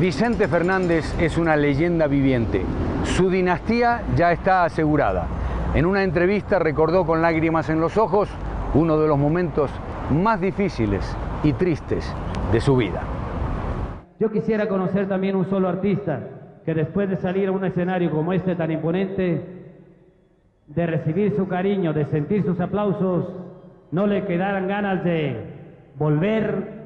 Vicente Fernández es una leyenda viviente. Su dinastía ya está asegurada. En una entrevista recordó con lágrimas en los ojos uno de los momentos más difíciles y tristes de su vida. Yo quisiera conocer también un solo artista que después de salir a un escenario como este tan imponente, de recibir su cariño, de sentir sus aplausos, no le quedaran ganas de volver.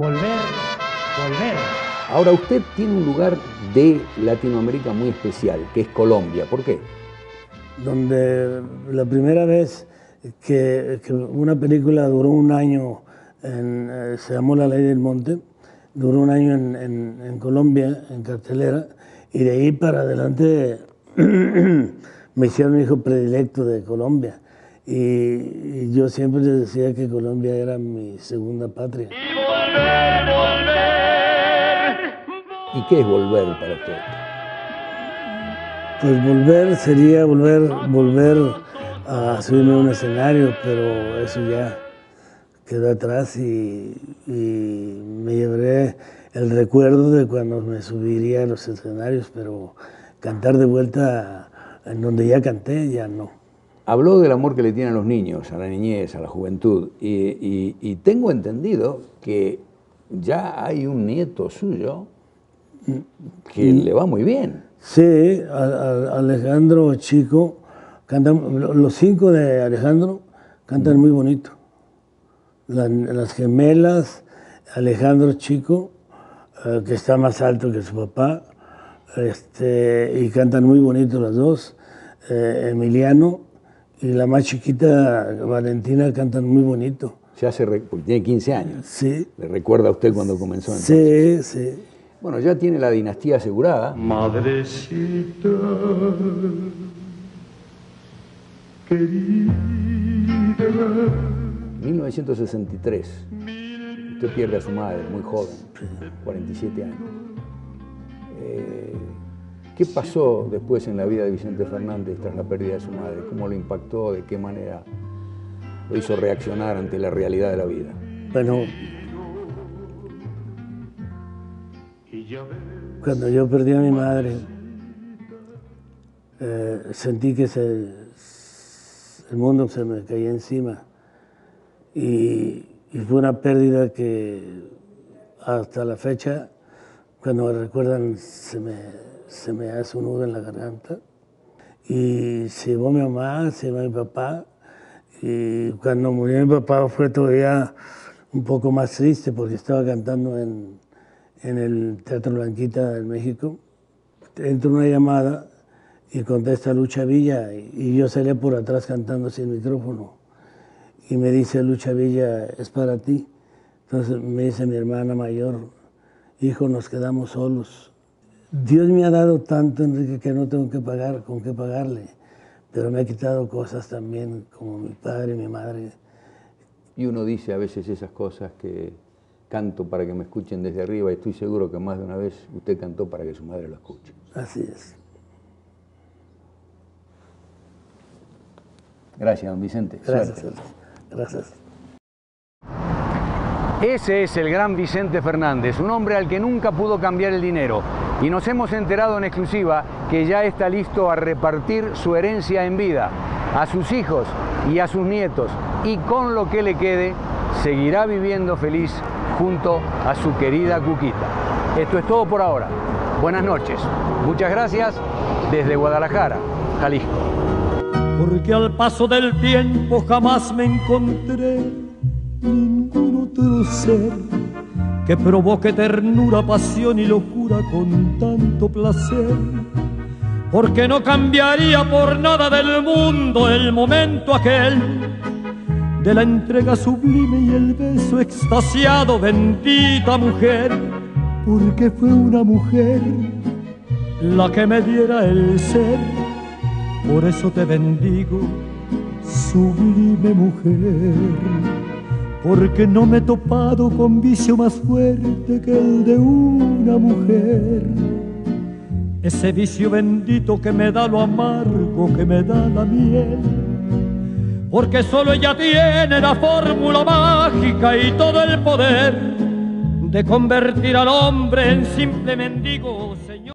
Ahora, usted tiene un lugar de Latinoamérica muy especial, que es Colombia. ¿Por qué? Donde la primera vez que una película duró un año, se llamó La Ley del Monte, duró un año en Colombia, en cartelera, y de ahí para adelante me hicieron hijo predilecto de Colombia. Y yo siempre les decía que Colombia era mi segunda patria. Y ¿y qué es volver para usted? Pues volver sería volver a subirme a un escenario, pero eso ya quedó atrás y me llevaré el recuerdo de cuando me subiría a los escenarios, pero cantar de vuelta en donde ya canté, ya no. Habló del amor que le tienen a los niños, a la niñez, a la juventud, y tengo entendido que ya hay un nieto suyo que le va muy bien. Sí, Alejandro Chico, los 5 de Alejandro cantan muy bonito. Las gemelas, Alejandro Chico, que está más alto que su papá, y cantan muy bonito las dos. Emiliano y la más chiquita, Valentina, cantan muy bonito. Se hace, porque tiene 15 años. Sí. ¿Le recuerda a usted cuando comenzó entonces? Sí, sí. Bueno, ya tiene la dinastía asegurada. Madrecita querida. 1963. Usted pierde a su madre, muy joven, 47 años. ¿Qué pasó después en la vida de Vicente Fernández tras la pérdida de su madre? ¿Cómo lo impactó? ¿De qué manera lo hizo reaccionar ante la realidad de la vida? Bueno, cuando yo perdí a mi madre, sentí que el mundo se me caía encima. Y fue una pérdida que hasta la fecha, cuando me recuerdan, se me hace un nudo en la garganta. Y se llevó mi mamá, se llevó mi papá. Y cuando murió mi papá fue todavía un poco más triste porque estaba cantando en el Teatro Blanquita en México. Entra una llamada y contesta Lucha Villa y yo salía por atrás cantando sin micrófono. Y me dice Lucha Villa, es para ti. Entonces me dice mi hermana mayor, hijo, nos quedamos solos. Dios me ha dado tanto, Enrique, que no tengo con qué pagarle. Pero me ha quitado cosas también, como mi padre y mi madre. Y uno dice a veces esas cosas que canto para que me escuchen desde arriba, y estoy seguro que más de una vez usted cantó para que su madre lo escuche. Así es. Gracias, don Vicente. Gracias. Suerte. Gracias. Ese es el gran Vicente Fernández, un hombre al que nunca pudo cambiar el dinero. Y nos hemos enterado en exclusiva que ya está listo a repartir su herencia en vida a sus hijos y a sus nietos. Y con lo que le quede, seguirá viviendo feliz junto a su querida Cuquita. Esto es todo por ahora. Buenas noches. Muchas gracias desde Guadalajara, Jalisco. Porque al paso del tiempo jamás me encontré ningún otro ser que provoque ternura, pasión y locura con tanto placer. Porque no cambiaría por nada del mundo el momento aquel de la entrega sublime y el beso extasiado, bendita mujer, porque fue una mujer la que me diera el ser. Por eso te bendigo, sublime mujer, porque no me he topado con vicio más fuerte que el de una mujer. Ese vicio bendito que me da lo amargo, que me da la miel, porque solo ella tiene la fórmula mágica y todo el poder de convertir al hombre en simple mendigo, señor.